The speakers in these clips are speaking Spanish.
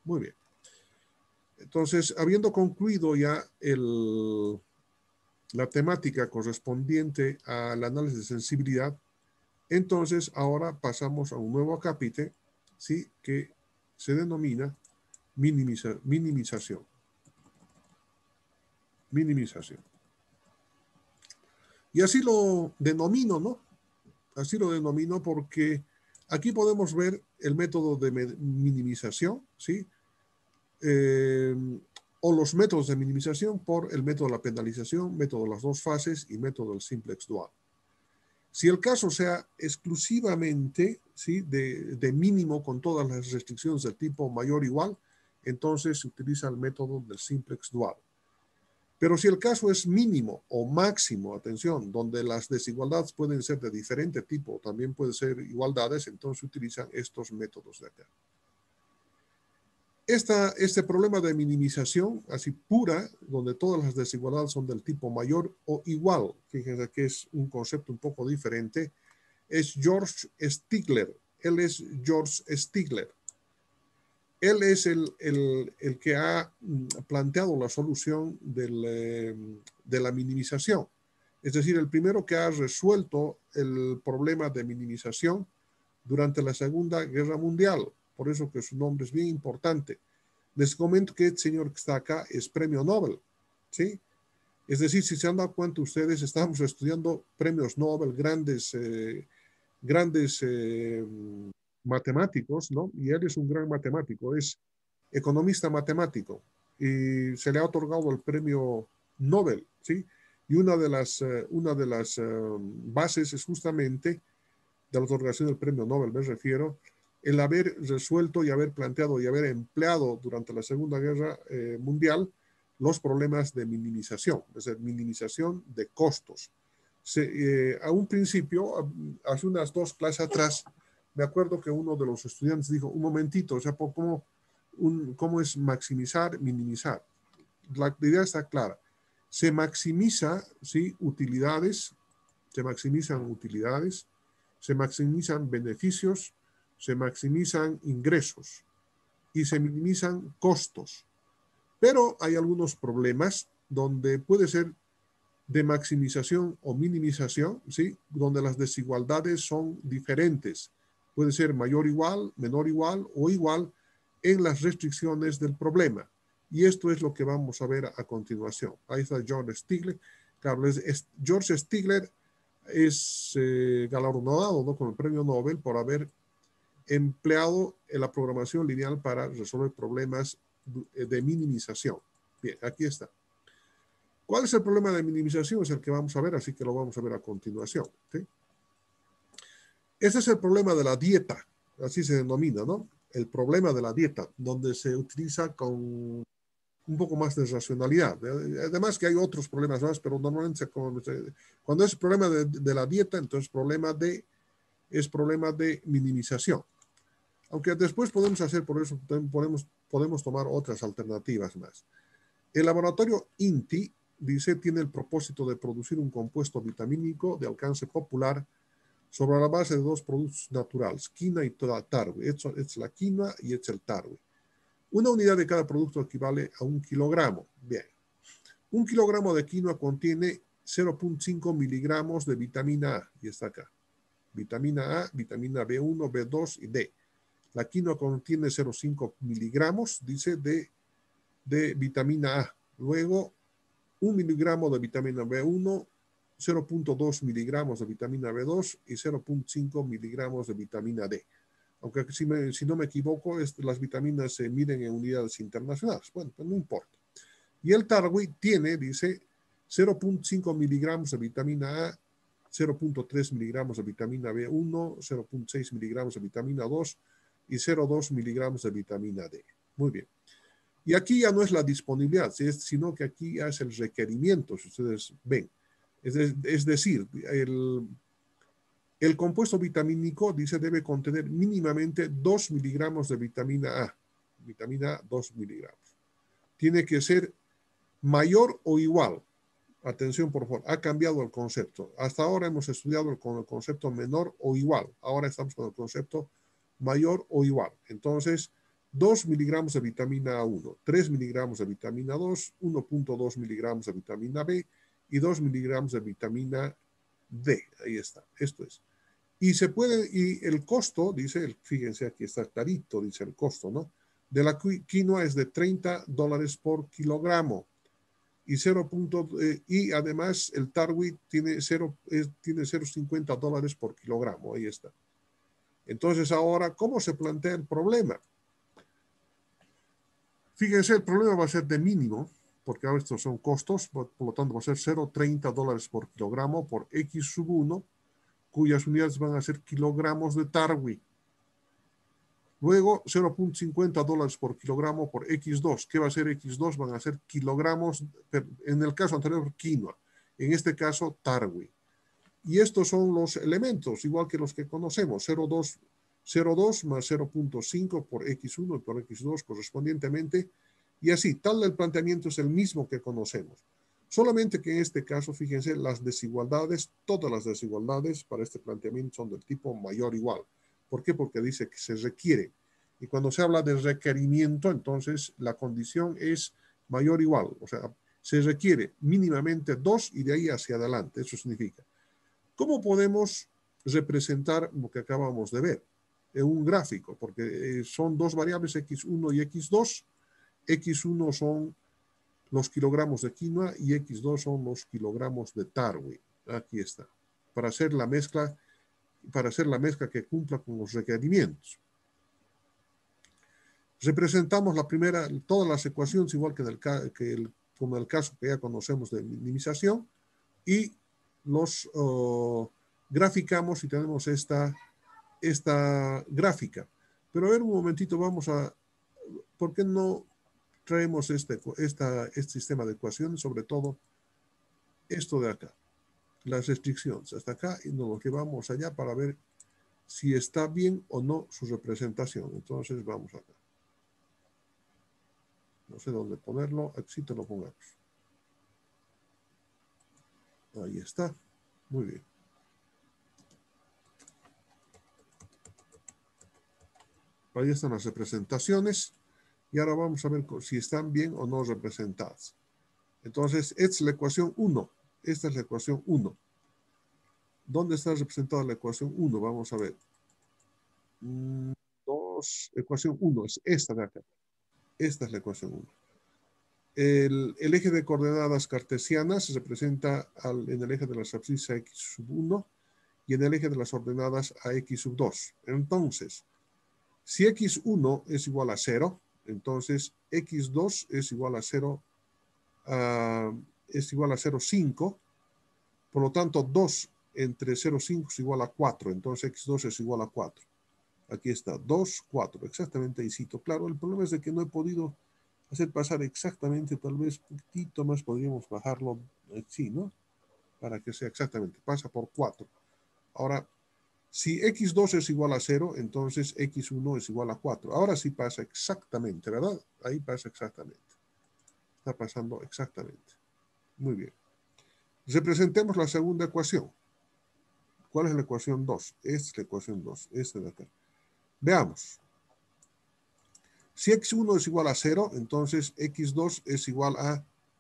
Muy bien. Entonces, habiendo concluido ya la temática correspondiente al análisis de sensibilidad, entonces ahora pasamos a un nuevo capítulo, ¿sí? Que se denomina minimización. Minimización. Y así lo denomino, ¿no? Así lo denomino porque aquí podemos ver el método de minimización, ¿sí? O los métodos de minimización por el método de la penalización, método de las dos fases y método del simplex dual. Si el caso sea exclusivamente, ¿sí? de mínimo con todas las restricciones del tipo mayor o igual, entonces se utiliza el método del simplex dual. Pero si el caso es mínimo o máximo, atención, donde las desigualdades pueden ser de diferente tipo, también pueden ser igualdades, entonces se utilizan estos métodos de acá. Este problema de minimización, así pura, donde todas las desigualdades son del tipo mayor o igual, fíjense que es un concepto un poco diferente, es George Stigler. Él es George Stigler. Él es el que ha planteado la solución de la minimización. Es decir, el primero que ha resuelto el problema de minimización durante la Segunda Guerra Mundial. Por eso que su nombre es bien importante. Les comento que el señor que está acá es premio Nobel, ¿sí? Es decir, si se han dado cuenta ustedes, estamos estudiando premios Nobel, grandes matemáticos, ¿no? Y él es un gran matemático, es economista matemático y se le ha otorgado el premio Nobel, ¿sí? Y una de las bases es justamente de la otorgación del premio Nobel, me refiero, el haber resuelto y haber planteado y haber empleado durante la Segunda Guerra Mundial los problemas de minimización, es decir, minimización de costos. A un principio, hace unas 2 clases atrás, me acuerdo que uno de los estudiantes dijo, un momentito, o sea, ¿cómo es maximizar, minimizar? La idea está clara. Se maximiza, ¿sí? Utilidades, se maximizan utilidades, se maximizan beneficios, se maximizan ingresos y se minimizan costos. Pero hay algunos problemas donde puede ser de maximización o minimización, ¿sí? Donde las desigualdades son diferentes. Puede ser mayor igual, menor igual o igual en las restricciones del problema. Y esto es lo que vamos a ver a continuación. Ahí está George Stigler. George Stigler es galardonado, ¿no? Con el premio Nobel por haber empleado la programación lineal para resolver problemas de minimización. Bien, aquí está. ¿Cuál es el problema de minimización? Es el que vamos a ver, así que lo vamos a ver a continuación. ¿Sí? Ese es el problema de la dieta, así se denomina, ¿no? El problema de la dieta, donde se utiliza con un poco más de racionalidad. Además que hay otros problemas más, pero normalmente cuando es problema de la dieta, entonces es problema de minimización. Aunque después podemos hacer, por eso podemos tomar otras alternativas más. El laboratorio INTI, dice, tiene el propósito de producir un compuesto vitamínico de alcance popular sobre la base de 2 productos naturales, quinoa y tarwe. Es la quinoa y es el tarwe. Una unidad de cada producto equivale a 1 kilogramo. Bien. 1 kilogramo de quinoa contiene 0.5 miligramos de vitamina A, y está acá. Vitamina A, vitamina B1, B2 y D. La quinoa contiene 0.5 miligramos, dice, de vitamina A. Luego, 1 miligramo de vitamina B1, 0.2 miligramos de vitamina B2 y 0.5 miligramos de vitamina D. Aunque si no me equivoco, las vitaminas se miden en unidades internacionales. Bueno, pues no importa. Y el tarwi tiene, dice, 0.5 miligramos de vitamina A, 0.3 miligramos de vitamina B1, 0.6 miligramos de vitamina 2 y 0.2 miligramos de vitamina D. Muy bien. Y aquí ya no es la disponibilidad, sino que aquí ya es el requerimiento, si ustedes ven. Es decir, el compuesto vitamínico, dice, debe contener mínimamente 2 miligramos de vitamina A. Vitamina A, 2 miligramos. Tiene que ser mayor o igual. Atención, por favor, ha cambiado el concepto. Hasta ahora hemos estudiado con el concepto menor o igual. Ahora estamos con el concepto mayor o igual. Entonces, 2 miligramos de vitamina A1, 3 miligramos de vitamina 2, 1.2 miligramos de vitamina B y 2 miligramos de vitamina D. Ahí está, esto es. Y se puede, y el costo, dice, fíjense aquí está clarito, dice el costo, ¿no? De la quinoa es de $30 por kilogramo. Y, y además el tarwi tiene $0.50 por kilogramo. Ahí está. Entonces ahora, ¿cómo se plantea el problema? Fíjense, el problema va a ser de mínimo, porque ahora estos son costos, por lo tanto va a ser $0.30 por kilogramo por X sub 1, cuyas unidades van a ser kilogramos de tarwi. Luego, $0.50 por kilogramo por X2. ¿Qué va a ser X2? Van a ser kilogramos, en el caso anterior, quinoa. En este caso, tarwi. Y estos son los elementos, igual que los que conocemos. 0.2 más 0.5 por X1 y por X2 correspondientemente. Y así, tal el planteamiento es el mismo que conocemos. Solamente que en este caso, fíjense, las desigualdades, todas las desigualdades para este planteamiento son del tipo mayor o igual. ¿Por qué? Porque dice que se requiere. Y cuando se habla de requerimiento, entonces la condición es mayor o igual. O sea, se requiere mínimamente 2 y de ahí hacia adelante. Eso significa. ¿Cómo podemos representar lo que acabamos de ver? En un gráfico, porque son dos variables, X1 y X2. X1 son los kilogramos de quinoa y X2 son los kilogramos de tarwi. Aquí está. Para hacer la mezcla que cumpla con los requerimientos. Representamos la primera, todas las ecuaciones, igual que como el caso que ya conocemos de minimización, y los graficamos y tenemos esta gráfica. Pero a ver un momentito, ¿por qué no traemos este sistema de ecuaciones, sobre todo esto de acá, las restricciones, hasta acá, y nos lo llevamos allá para ver si está bien o no su representación. Entonces vamos acá. No sé dónde ponerlo, aquí te lo pongamos. Ahí está, muy bien. Ahí están las representaciones y ahora vamos a ver si están bien o no representadas. Entonces, esta es la ecuación 1. Esta es la ecuación 1. ¿Dónde está representada la ecuación 1? Vamos a ver. Ecuación 1 es esta de acá. Esta es la ecuación 1. El eje de coordenadas cartesianas se representa en el eje de las abscisas a x sub 1 y en el eje de las ordenadas a x sub 2. Entonces, si x1 es igual a 0, entonces x2 es igual a 0, es igual a 0,5. Por lo tanto, 2 entre 0,5 es igual a 4. Entonces x2 es igual a 4. Aquí está, 2, 4. Exactamente ahí cito. Claro, el problema es de que no he podido hacer pasar exactamente, tal vez un poquito más podríamos bajarlo así, ¿no? Para que sea exactamente, pasa por 4. Ahora, si x2 es igual a 0, entonces x1 es igual a 4. Ahora sí pasa exactamente, ¿verdad? Ahí pasa exactamente. Está pasando exactamente. Muy bien. Representemos la segunda ecuación. ¿Cuál es la ecuación 2? Esta es la ecuación 2, esta de acá. Veamos. Si x1 es igual a 0, entonces x2 es igual a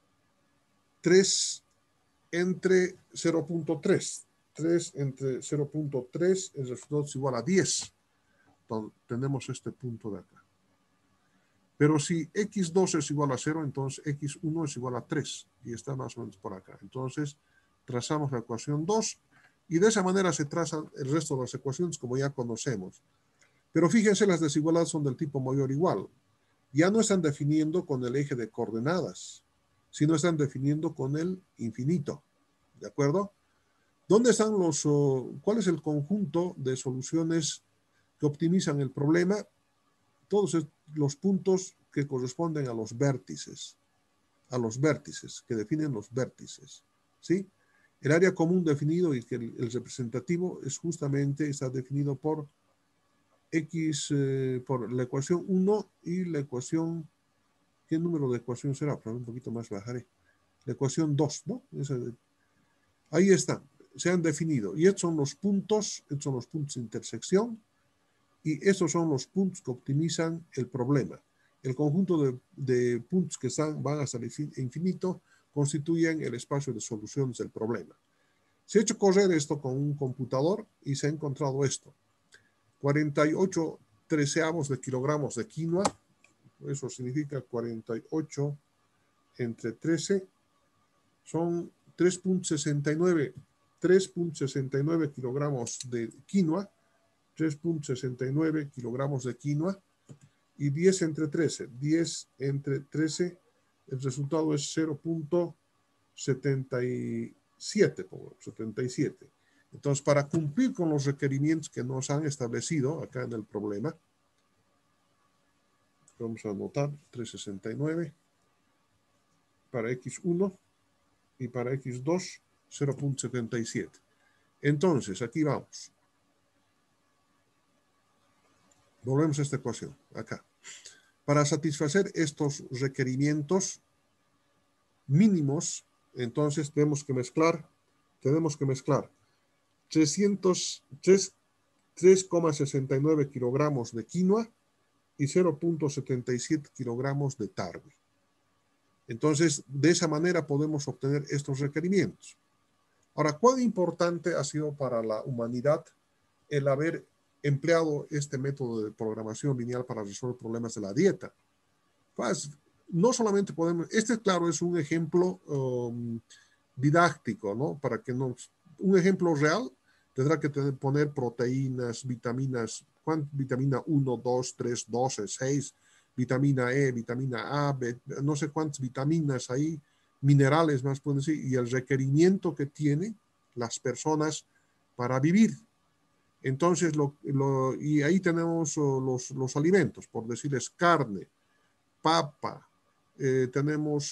3 entre 0.3. 3 entre 0.3, el resultado es igual a 10. Entonces, tenemos este punto de acá. Pero si x2 es igual a 0, entonces x1 es igual a 3. Y está más o menos por acá. Entonces, trazamos la ecuación 2. Y de esa manera se trazan el resto de las ecuaciones como ya conocemos. Pero fíjense, las desigualdades son del tipo mayor o igual. Ya no están definiendo con el eje de coordenadas, sino están definiendo con el infinito. ¿De acuerdo? ¿Dónde están cuál es el conjunto de soluciones que optimizan el problema? Todos los puntos que corresponden a los vértices, que definen los vértices, ¿sí? El área común definido y que el representativo es justamente, está definido por X, por la ecuación 1 y la ecuación, ¿qué número de ecuación será? Pero un poquito más bajaré. La ecuación 2, ¿no? Ahí están, se han definido. Y estos son los puntos de intersección. y estos son los puntos que optimizan el problema. El conjunto de puntos que van hasta el infinito constituyen el espacio de soluciones del problema. Se ha hecho correr esto con un computador y se ha encontrado esto. 48 treceavos de kilogramos de quinoa, eso significa 48 entre 13, son 3.69 kilogramos de quinoa, 3.69 kilogramos de quinoa, y 10 entre 13, 10 entre 13, el resultado es 0.77. Entonces, para cumplir con los requerimientos que nos han establecido acá en el problema, vamos a anotar 369 para x1 y para x2 0.77. Entonces, aquí vamos. Volvemos a esta ecuación, acá. Para satisfacer estos requerimientos mínimos, entonces tenemos que mezclar 3,69 kilogramos de quinoa y 0.77 kilogramos de tarde. Entonces, de esa manera podemos obtener estos requerimientos. Ahora, ¿cuán importante ha sido para la humanidad el haber empleado este método de programación lineal para resolver problemas de la dieta? Pues, no solamente podemos, este claro es un ejemplo didáctico, ¿no? Para que nos, un ejemplo real tendrá que poner proteínas, vitaminas, vitamina 1, 2, 3, 12, 6, vitamina E, vitamina A, no sé cuántas vitaminas hay, minerales más pueden decir, y el requerimiento que tienen las personas para vivir. Entonces, y ahí tenemos los alimentos, por decirles carne, papa, tenemos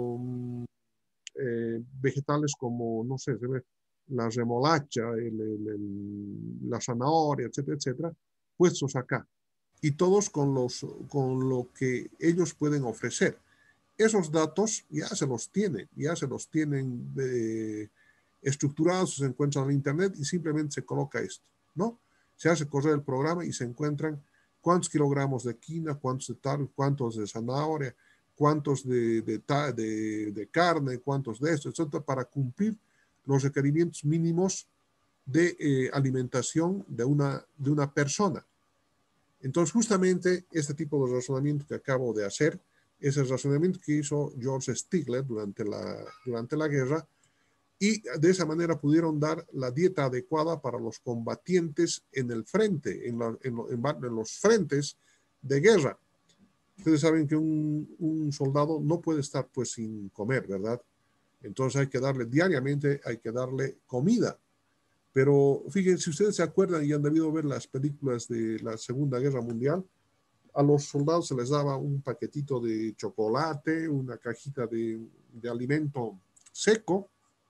vegetales como, no sé, la remolacha, la zanahoria, etcétera, etcétera, puestos acá. Y todos con lo que ellos pueden ofrecer. Esos datos ya se los tienen estructurados, se encuentran en Internet y simplemente se coloca esto, ¿no? Se hace correr el programa y se encuentran cuántos kilogramos de quinoa, cuántos de tal, cuántos de zanahoria, cuántos de carne, cuántos de esto, etcétera, para cumplir los requerimientos mínimos de alimentación de una persona. Entonces, justamente este tipo de razonamiento que acabo de hacer es el razonamiento que hizo George Stigler durante la guerra, y de esa manera pudieron dar la dieta adecuada para los combatientes en el frente, en los frentes de guerra. Ustedes saben que un soldado no puede estar pues sin comer, ¿verdad? Entonces diariamente hay que darle comida. Pero fíjense, si ustedes se acuerdan y han debido ver las películas de la Segunda Guerra Mundial, a los soldados se les daba un paquetito de chocolate, una cajita de alimento seco,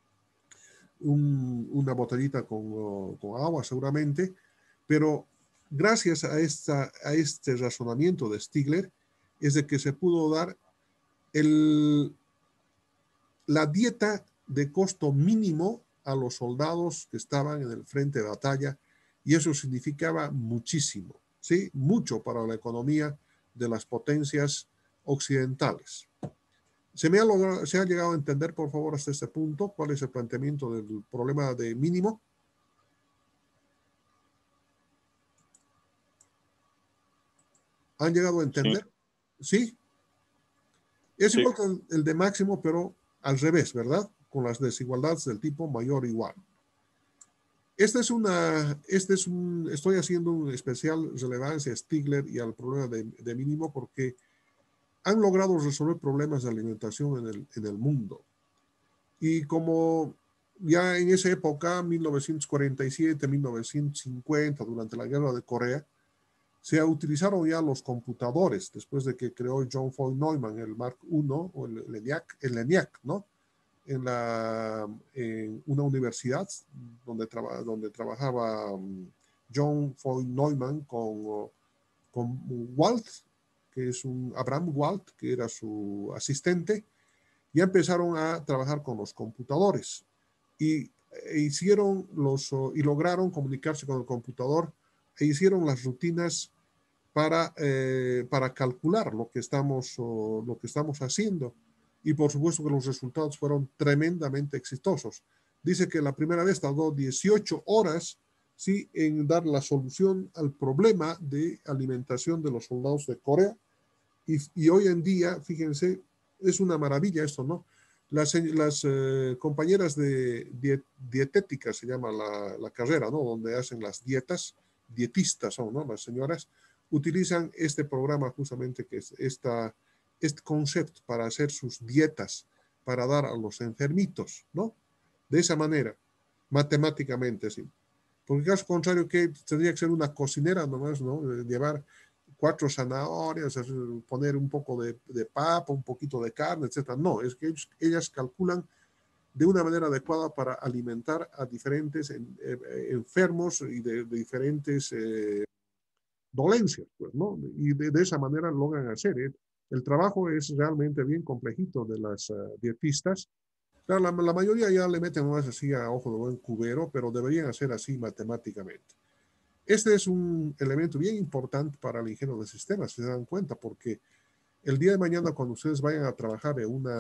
una botellita con agua seguramente, pero gracias a este razonamiento de Stigler es de que se pudo dar la dieta de costo mínimo a los soldados que estaban en el frente de batalla, y eso significaba muchísimo, ¿sí? Mucho para la economía de las potencias occidentales. ¿Se ha llegado a entender, por favor, hasta este punto cuál es el planteamiento del problema de mínimo? ¿Han llegado a entender? Sí. Es igual que el de máximo, pero al revés, ¿verdad? Con las desigualdades del tipo mayor o igual. Estoy haciendo un especial relevancia a Stigler y al problema de mínimo porque han logrado resolver problemas de alimentación en el mundo. Y como ya en esa época, 1947, 1950, durante la guerra de Corea, se utilizaron ya los computadores después de que creó John von Neumann el Mark I o el ENIAC, ¿no? En una universidad donde trabajaba John von Neumann con Walt, que es Abraham Walt, que era su asistente. Ya empezaron a trabajar con los computadores y lograron comunicarse con el computador e hicieron las rutinas para calcular lo que estamos haciendo. Y por supuesto que los resultados fueron tremendamente exitosos. Dice que la primera vez tardó 18 horas, ¿sí?, en dar la solución al problema de alimentación de los soldados de Corea. Y hoy en día, fíjense, es una maravilla esto, ¿no? Las compañeras de dietética, se llama la carrera, ¿no? Donde hacen las dietas, dietistas son, ¿no? Las señoras utilizan este programa justamente, que es este concepto para hacer sus dietas, para dar a los enfermitos, ¿no? De esa manera, matemáticamente, sí. Porque caso contrario, que tendría que ser una cocinera nomás, ¿no? Llevar 4 zanahorias, poner un poco de papa, un poquito de carne, etcétera. No, es que ellas calculan de una manera adecuada para alimentar a diferentes enfermos y de diferentes dolencias, pues, ¿no? Y de esa manera logran hacer. El trabajo es realmente bien complejito de las dietistas. Claro, la mayoría ya le meten más así a ojo de buen cubero, pero deberían hacer así matemáticamente. Este es un elemento bien importante para el ingeniero de sistemas, si se dan cuenta, porque el día de mañana cuando ustedes vayan a trabajar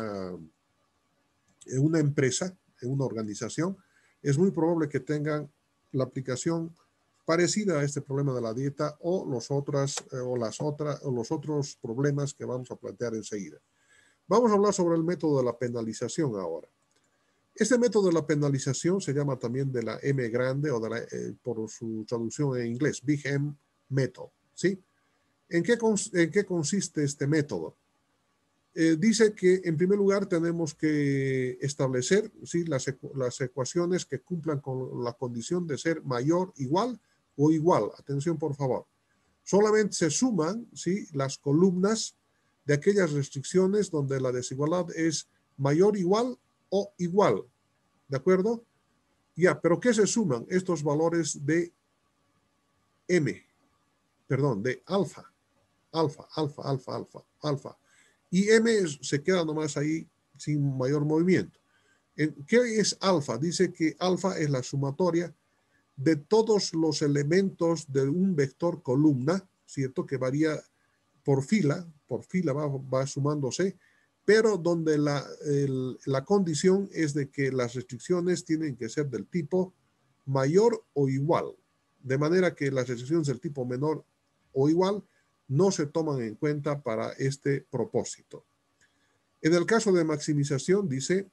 en una empresa, en una organización, es muy probable que tengan la aplicación parecida a este problema de la dieta o los otros problemas que vamos a plantear enseguida. Vamos a hablar sobre el método de la penalización ahora. Este método de la penalización se llama también de la M grande o por su traducción en inglés, Big M Method, ¿sí? ¿En qué consiste este método? Dice que en primer lugar tenemos que establecer, ¿sí?, las ecuaciones que cumplan con la condición de ser mayor, igual o igual. Atención, por favor. Solamente se suman, ¿sí?, las columnas de aquellas restricciones donde la desigualdad es mayor, igual o igual. ¿De acuerdo? Ya, pero ¿qué se suman? Estos valores de M, perdón, de alfa, alfa, alfa, alfa, alfa, alfa. Y M se queda nomás ahí sin mayor movimiento. ¿Qué es alfa? Dice que alfa es la sumatoria de todos los elementos de un vector columna, ¿cierto? Que varía por fila va sumándose, pero donde la condición es de que las restricciones tienen que ser del tipo mayor o igual, de manera que las restricciones del tipo menor o igual no se toman en cuenta para este propósito. En el caso de maximización, dice,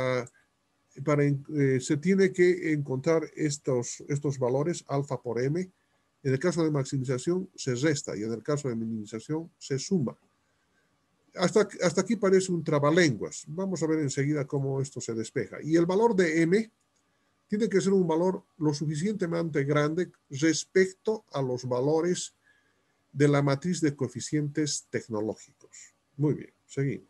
se tiene que encontrar estos valores, alfa por m. En el caso de maximización se resta y en el caso de minimización se suma. Hasta aquí parece un trabalenguas. Vamos a ver enseguida cómo esto se despeja. Y el valor de m tiene que ser un valor lo suficientemente grande respecto a los valores de la matriz de coeficientes tecnológicos. Muy bien, seguimos.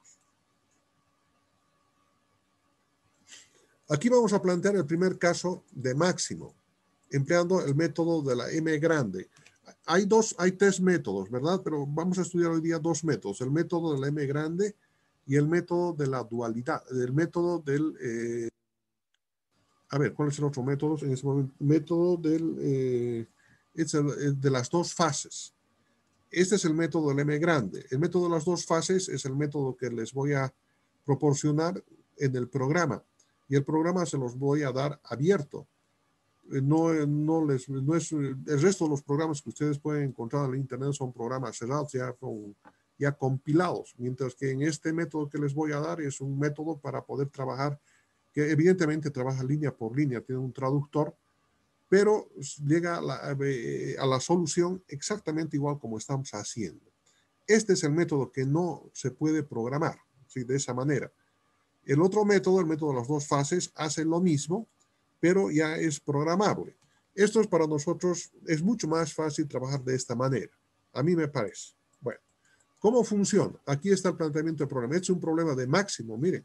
Aquí vamos a plantear el primer caso de máximo, empleando el método de la M grande. Hay 3 métodos, ¿verdad? Pero vamos a estudiar hoy día 2 métodos, el método de la M grande y el método de la dualidad, el método del... a ver, ¿cuál es el otro método? En ese momento, método de las 2 fases. Este es el método del M grande. El método de las 2 fases es el método que les voy a proporcionar en el programa. Y el programa se los voy a dar abierto. No es, el resto de los programas que ustedes pueden encontrar en el internet son programas cerrados, ya compilados, mientras que en este método que les voy a dar es un método para poder trabajar, que evidentemente trabaja línea por línea, tiene un traductor, pero llega a la solución exactamente igual como estamos haciendo. Este es el método que no se puede programar, ¿sí?, de esa manera. El otro método, el método de las 2 fases, hace lo mismo, pero ya es programable. Esto es para nosotros, es mucho más fácil trabajar de esta manera. A mí me parece. Bueno, ¿cómo funciona? Aquí está el planteamiento del problema. Es un problema de máximo, miren.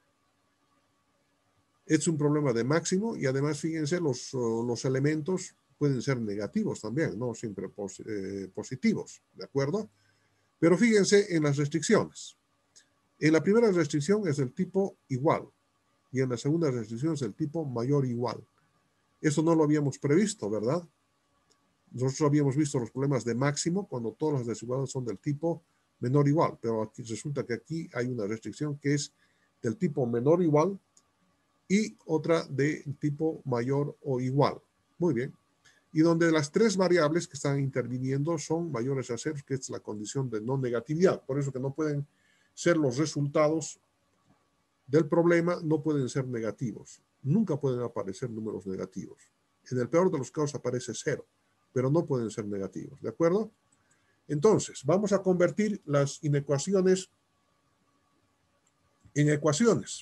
Es un problema de máximo y además, fíjense, los elementos pueden ser negativos también, no siempre positivos, ¿de acuerdo? Pero fíjense en las restricciones. En la primera restricción es del tipo igual y en la segunda restricción es del tipo mayor igual. Eso no lo habíamos previsto, ¿verdad? Nosotros habíamos visto los problemas de máximo cuando todas las desigualdades son del tipo menor o igual, pero aquí resulta que aquí hay una restricción que es del tipo menor o igual y otra de tipo mayor o igual. Muy bien. Y donde las tres variables que están interviniendo son mayores a 0, que es la condición de no negatividad. Por eso que no pueden ser los resultados del problema, no pueden ser negativos. Nunca pueden aparecer números negativos. En el peor de los casos aparece 0, pero no pueden ser negativos. ¿De acuerdo? Entonces, vamos a convertir las inecuaciones en ecuaciones.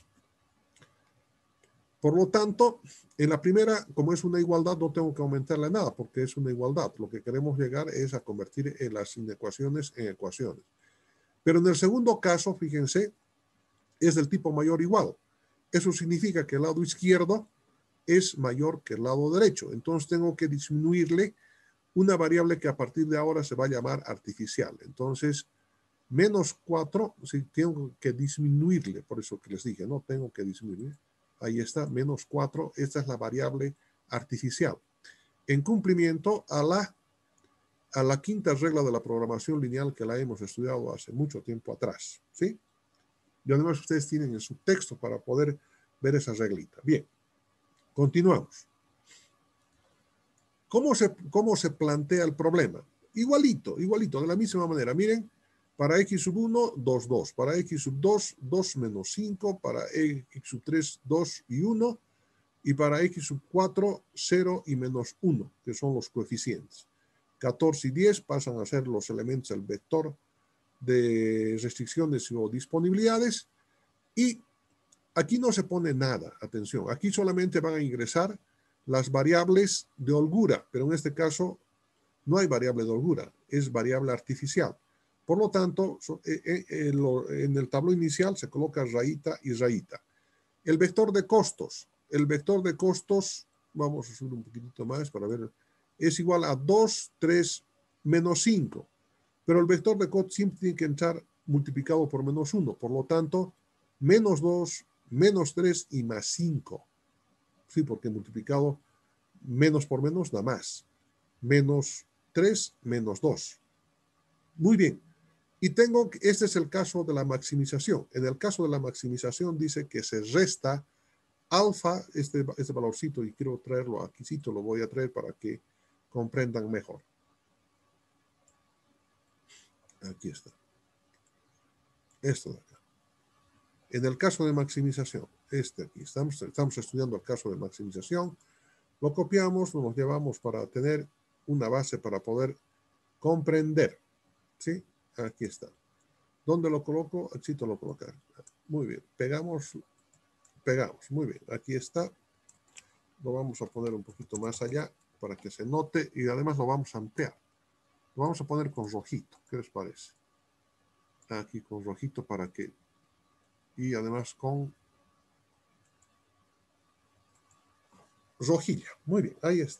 Por lo tanto, en la primera, como es una igualdad, no tengo que aumentarle nada porque es una igualdad. Lo que queremos llegar es a convertir las inecuaciones en ecuaciones. Pero en el segundo caso, fíjense, es del tipo mayor o igual. Eso significa que el lado izquierdo es mayor que el lado derecho. Entonces tengo que disminuirle una variable que a partir de ahora se va a llamar artificial. Entonces, menos 4, sí, tengo que disminuirle, por eso que les dije, no tengo que disminuir. Ahí está, menos 4, esta es la variable artificial. En cumplimiento a la quinta regla de la programación lineal que la hemos estudiado hace mucho tiempo atrás, ¿sí? Y además ustedes tienen en su texto para poder ver esa reglita. Bien, continuamos. ¿Cómo se plantea el problema? Igualito, de la misma manera. Miren, para x sub 1, 2, 2. Para x sub 2, 2 menos 5. Para x sub 3, 2 y 1. Y para x sub 4, 0 y menos 1, que son los coeficientes. 14 y 10 pasan a ser los elementos del vector de restricciones o disponibilidades. Y aquí no se pone nada, atención. Aquí solamente van a ingresar las variables de holgura, pero en este caso no hay variable de holgura, es variable artificial. Por lo tanto, en el tablero inicial se coloca rayita y rayita. El vector de costos, vamos a subir un poquitito más para ver, es igual a 2, 3, menos 5. Pero el vector de costos siempre tiene que entrar multiplicado por menos 1. Por lo tanto, menos 2, menos 3 y más 5. Sí, porque multiplicado menos por menos da más. Menos 3, menos 2. Muy bien. Y este es el caso de la maximización. En el caso de la maximización dice que se resta alfa, este valorcito, y quiero traerlo aquí, lo voy a traer para que comprendan mejor. Aquí está. Esto de acá. En el caso de maximización, aquí, estamos estudiando el caso de maximización, lo copiamos, nos llevamos para tener una base para poder comprender, ¿sí? Aquí está. ¿Dónde lo coloco? Aquí te lo colocar. Muy bien, pegamos, muy bien, aquí está. Lo vamos a poner un poquito más allá para que se note y además lo vamos a ampliar. Lo vamos a poner con rojito, ¿qué les parece? Aquí con rojito para que, y además con rojilla. Muy bien, ahí está.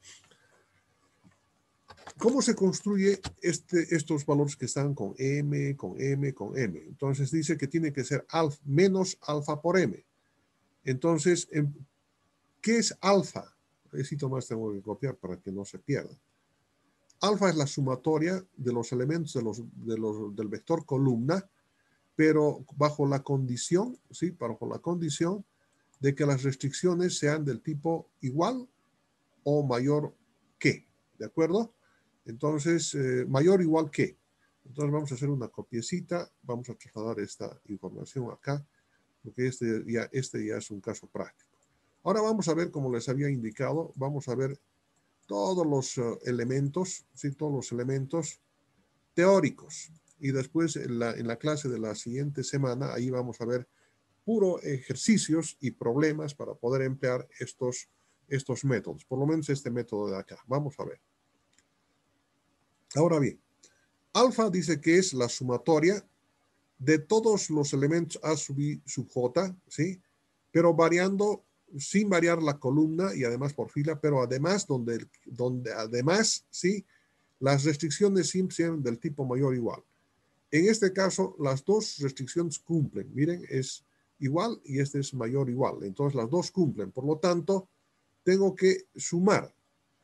¿Cómo se construye estos valores que están con M, con M, con M? Entonces dice que tiene que ser alfa, menos alfa por M. Entonces, ¿qué es alfa? Necesito más, tengo que copiar para que no se pierda. Alfa es la sumatoria de los elementos del vector columna, pero bajo la condición, ¿sí? Bajo la condición de que las restricciones sean del tipo igual o mayor que, ¿de acuerdo? Entonces, mayor o igual que. Entonces vamos a hacer una copiecita, vamos a trasladar esta información acá, porque este ya es un caso práctico. Ahora vamos a ver, como les había indicado, vamos a ver todos los elementos, ¿sí? Todos los elementos teóricos. Y después en la clase de la siguiente semana, ahí vamos a ver puro ejercicios y problemas para poder emplear estos métodos, por lo menos este método de acá. Vamos a ver. Ahora bien, alfa dice que es la sumatoria de todos los elementos A sub I sub J, ¿sí? Pero variando, sin variar la columna y además por fila, pero además donde además, ¿sí? Las restricciones siempre sean del tipo mayor o igual. En este caso, las dos restricciones cumplen. Miren, es igual y este es mayor o igual. Entonces, las dos cumplen. Por lo tanto, tengo que sumar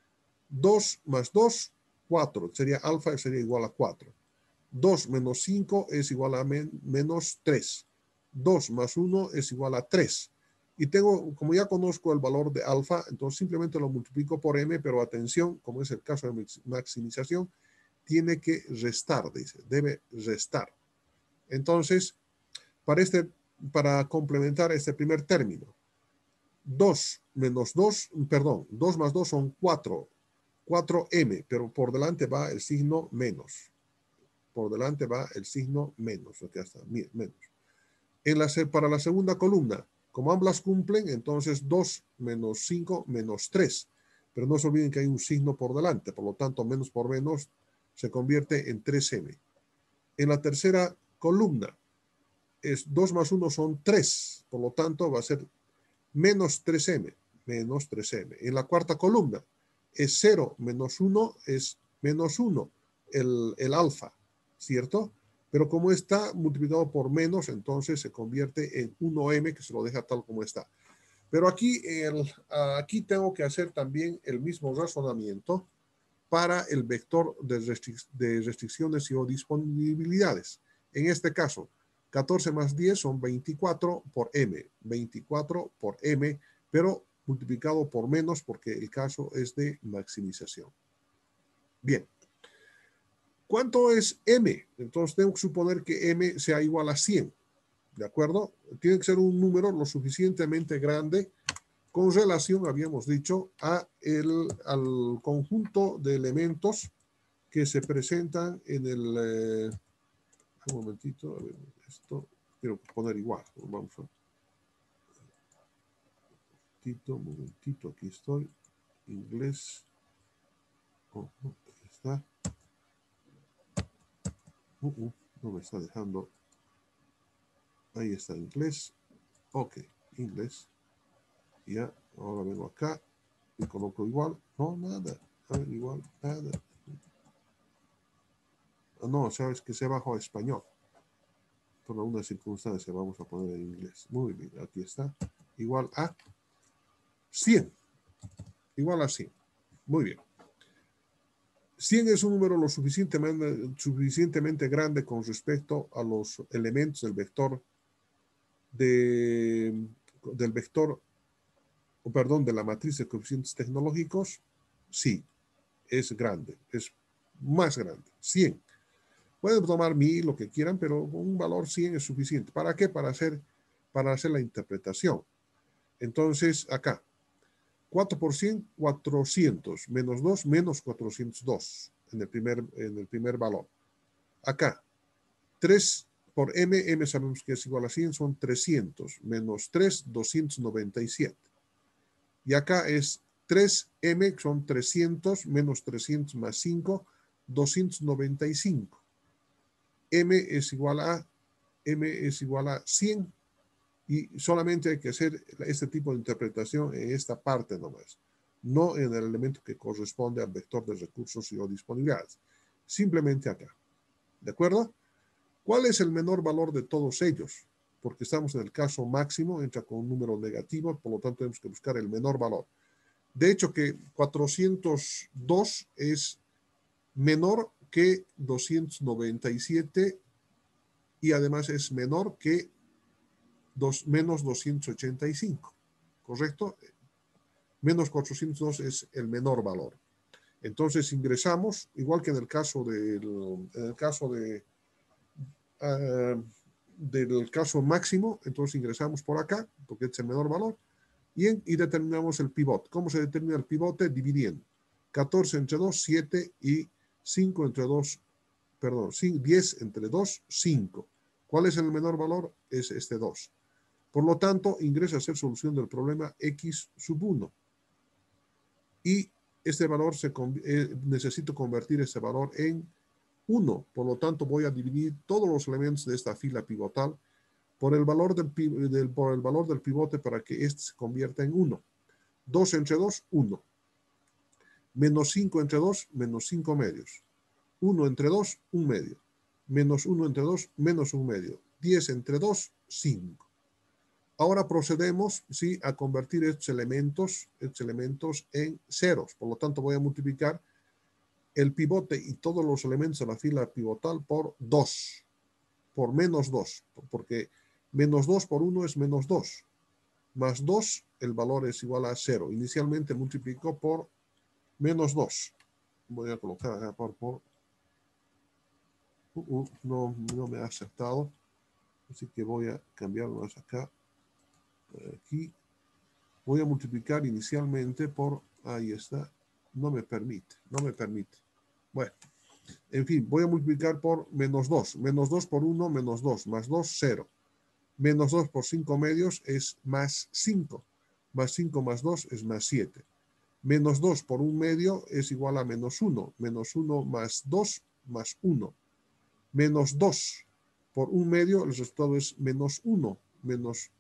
2 más 2, 4. Sería alfa, sería igual a 4. 2 menos 5 es igual a menos 3. 2 más 1 es igual a 3. Y tengo, como ya conozco el valor de alfa, entonces simplemente lo multiplico por m, pero atención, como es el caso de maximización, tiene que restar, dice, debe restar. Entonces, para complementar este primer término, 2 menos 2, perdón, 2 más 2 son 4, 4m, pero por delante va el signo menos. Por delante va el signo menos, acá está, menos. Para la segunda columna, como ambas cumplen, entonces 2 menos 5 menos 3. Pero no se olviden que hay un signo por delante, por lo tanto, menos por menos se convierte en 3m. En la tercera columna, 2 más 1 son 3, por lo tanto va a ser menos 3m, menos 3m. En la cuarta columna, es 0 menos 1, es menos 1, el alfa, ¿cierto? Pero como está multiplicado por menos, entonces se convierte en 1m, que se lo deja tal como está. Pero aquí tengo que hacer también el mismo razonamiento para el vector de restricciones y o disponibilidades. En este caso, 14 más 10 son 24 por m, 24 por m, pero multiplicado por menos porque el caso es de maximización. Bien. ¿Cuánto es m? Entonces tengo que suponer que m sea igual a 100. ¿De acuerdo? Tiene que ser un número lo suficientemente grande con relación, habíamos dicho, al conjunto de elementos que se presentan en el... un momentito, a ver, esto quiero poner igual. Vamos a... momentito, aquí estoy. Inglés. Oh, no, aquí está. No me está dejando. Ahí está, inglés. Ok, inglés. Ya, ahora vengo acá y coloco igual. No, nada. A ver, igual, nada. No, sabes que se bajó a español. Por alguna circunstancia vamos a poner en inglés. Muy bien, aquí está. Igual a 100. Igual a 100. Muy bien. 100 es un número lo suficientemente grande con respecto a los elementos del vector de la matriz de coeficientes tecnológicos. Sí, es grande, es más grande, 100. Pueden tomar 1000, lo que quieran, pero un valor 100 es suficiente. ¿Para qué? Para hacer la interpretación. Entonces, acá, 4 por 100, 400, menos 2, menos 402 en el primer valor. Acá, 3 por m sabemos que es igual a 100, son 300, menos 3, 297. Y acá es 3m, son 300, menos 300 más 5, 295. m es igual a 100. Y solamente hay que hacer este tipo de interpretación en esta parte nomás, no en el elemento que corresponde al vector de recursos y o disponibilidades. Simplemente acá. ¿De acuerdo? ¿Cuál es el menor valor de todos ellos? Porque estamos en el caso máximo, entra con un número negativo, por lo tanto tenemos que buscar el menor valor. De hecho que 402 es menor que 297 y además es menor que menos 285, ¿correcto? Menos 402 es el menor valor. Entonces ingresamos, igual que en el caso del caso máximo, entonces ingresamos por acá, porque es el menor valor, y determinamos el pivote. ¿Cómo se determina el pivote? Dividiendo. 14 entre 2, 7 y 5 entre 2, perdón, 10 entre 2, 5. ¿Cuál es el menor valor? Es este 2. Por lo tanto, ingresa a ser solución del problema x sub 1. Y este valor necesito convertir este valor en 1. Por lo tanto, voy a dividir todos los elementos de esta fila pivotal por el valor del pivote para que este se convierta en 1. 2 entre 2, 1. Menos 5 entre 2, menos 5 medios. 1 entre 2, 1 medio. Menos 1 entre 2, menos 1 medio. 10 entre 2, 5. Ahora procedemos, ¿sí?, a convertir estos elementos en ceros. Por lo tanto, voy a multiplicar el pivote y todos los elementos de la fila pivotal por 2, por menos 2, porque menos 2 por 1 es menos 2. Más 2, el valor es igual a 0. Inicialmente multiplico por menos 2. Voy a colocar acá no me ha aceptado. Así que voy a cambiarlo más acá. Aquí. Voy a multiplicar inicialmente por, ahí está, no me permite. Bueno, en fin, voy a multiplicar por menos 2. Menos 2 por 1, menos 2. Más 2, 0. Menos 2 por 5 medios es más 5. Más 5 más 2 es más 7. Menos 2 por 1 medio es igual a menos 1. Menos 1 más 2 más 1. Menos 2 por 1 medio, el resultado es menos 1. Menos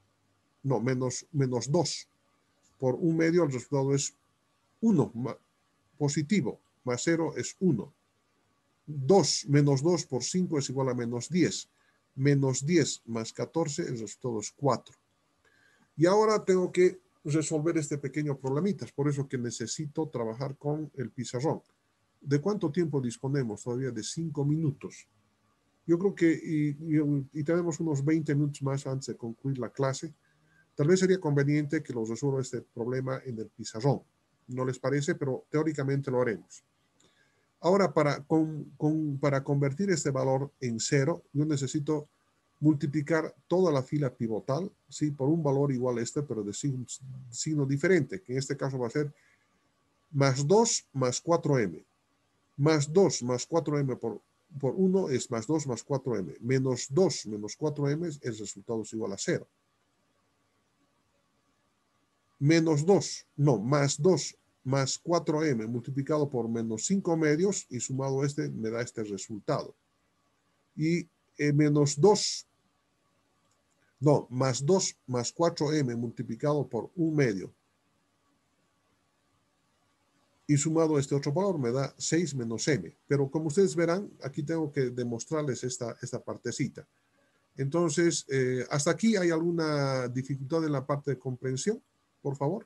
2. Por 1 medio, el resultado es 1 positivo. Más 0 es 1. 2 menos 2 por 5 es igual a menos 10. Menos 10 más 14, el resultado es 4. Y ahora tengo que resolver este pequeño problemita. Es por eso que necesito trabajar con el pizarrón. ¿De cuánto tiempo disponemos? Todavía de 5 minutos. Yo creo que, y tenemos unos 20 minutos más antes de concluir la clase. Tal vez sería conveniente que los resuelva este problema en el pizarrón. No les parece, pero teóricamente lo haremos. Ahora, para convertir este valor en 0, yo necesito multiplicar toda la fila pivotal, ¿sí?, por un valor igual a este, pero de signo diferente, que en este caso va a ser más 2 más 4m. Más 2 más 4m por 1 es más 2 más 4m. Menos 2 menos 4m, el resultado es igual a 0. Menos 2, no, más 2 más 4m multiplicado por menos 5 medios y sumado este me da este resultado. Y menos 2, no, más 2 más 4m multiplicado por 1 medio y sumado este otro valor me da 6 menos m. Pero como ustedes verán, aquí tengo que demostrarles esta partecita. Entonces, hasta aquí, ¿hay alguna dificultad en la parte de comprensión? Por favor.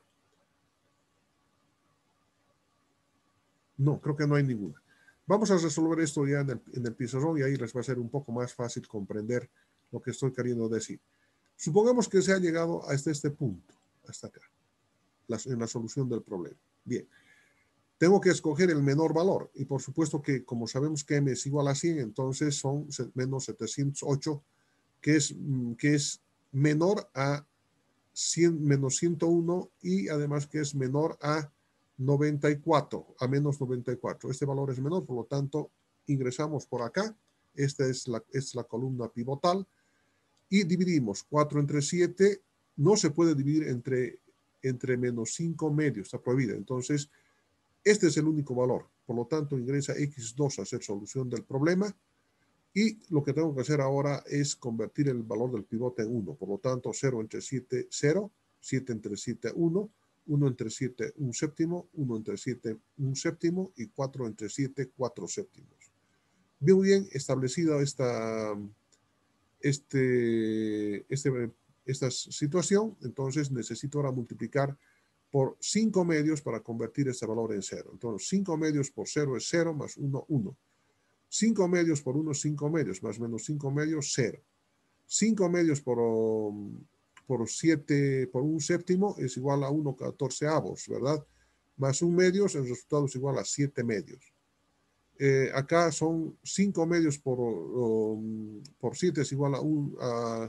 No, creo que no hay ninguna. Vamos a resolver esto ya en el pizarrón y ahí les va a ser un poco más fácil comprender lo que estoy queriendo decir. Supongamos que se ha llegado hasta este punto, hasta acá, en la solución del problema. Bien, tengo que escoger el menor valor y por supuesto que como sabemos que m es igual a 100, entonces son menos 708, que es menor a 100, menos 101 y además que es menor a 94, a menos 94. Este valor es menor, por lo tanto, ingresamos por acá. Esta es la columna pivotal y dividimos 4 entre 7. No se puede dividir entre menos 5 medios, está prohibido. Entonces, este es el único valor. Por lo tanto, ingresa x2 a hacer solución del problema. Y lo que tengo que hacer ahora es convertir el valor del pivote en 1. Por lo tanto, 0 entre 7, 0. 7 entre 7, 1. 1 entre 7, 1 séptimo. 1 entre 7, 1 séptimo. Y 4 entre 7, 4 séptimos. Muy bien establecida esta situación. Entonces, necesito ahora multiplicar por 5 medios para convertir este valor en 0. Entonces, 5 medios por 0 es 0, más 1, 1. 5 medios por 1, 5 medios, más menos 5 medios, 0. 5 medios por 7, por 1 séptimo es igual a 1 catorceavos, ¿verdad? Más 1 medio, el resultado es igual a 7 medios. Acá son 5 medios por 7 es igual a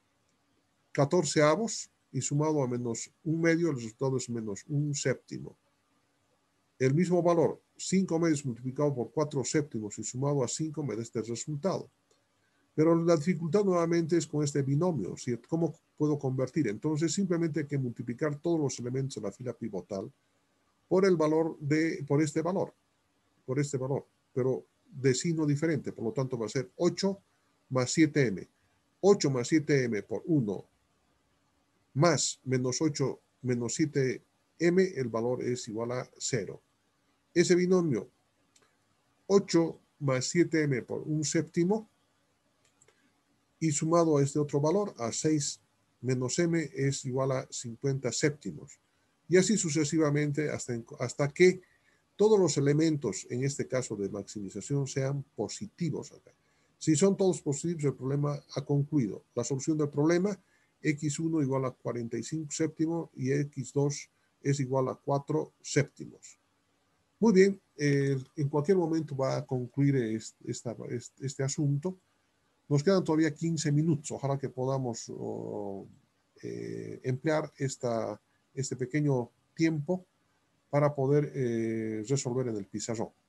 14avos y sumado a menos 1 medio, el resultado es menos 1 séptimo. El mismo valor, 5 medios multiplicado por 4 séptimos y sumado a 5 me da este resultado. Pero la dificultad nuevamente es con este binomio, ¿cierto? ¿Cómo puedo convertir? Entonces simplemente hay que multiplicar todos los elementos de la fila pivotal por este valor, pero de signo diferente. Por lo tanto va a ser 8 más 7m. 8 más 7m por 1 más menos 8 menos 7m, el valor es igual a 0. Ese binomio 8 más 7m por 1 séptimo y sumado a este otro valor, a 6 menos m es igual a 50 séptimos. Y así sucesivamente hasta que todos los elementos, en este caso de maximización, sean positivos acá. Si son todos positivos, el problema ha concluido. La solución del problema, x1 igual a 45 séptimos y x2 es igual a 4 séptimos. Muy bien, en cualquier momento va a concluir este asunto. Nos quedan todavía 15 minutos. Ojalá que podamos emplear este pequeño tiempo para poder resolver en el pizarrón.